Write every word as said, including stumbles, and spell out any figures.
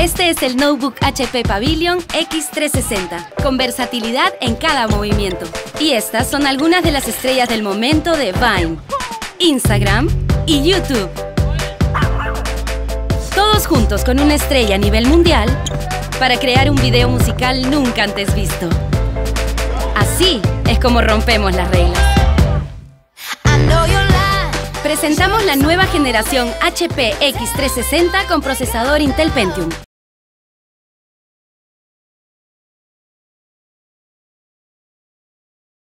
Este es el notebook H P Pavilion X trescientos sesenta, con versatilidad en cada movimiento. Y estas son algunas de las estrellas del momento de Vine, Instagram y YouTube. Todos juntos con una estrella a nivel mundial para crear un video musical nunca antes visto. Así es como rompemos las reglas. Presentamos la nueva generación H P X trescientos sesenta con procesador Intel Pentium.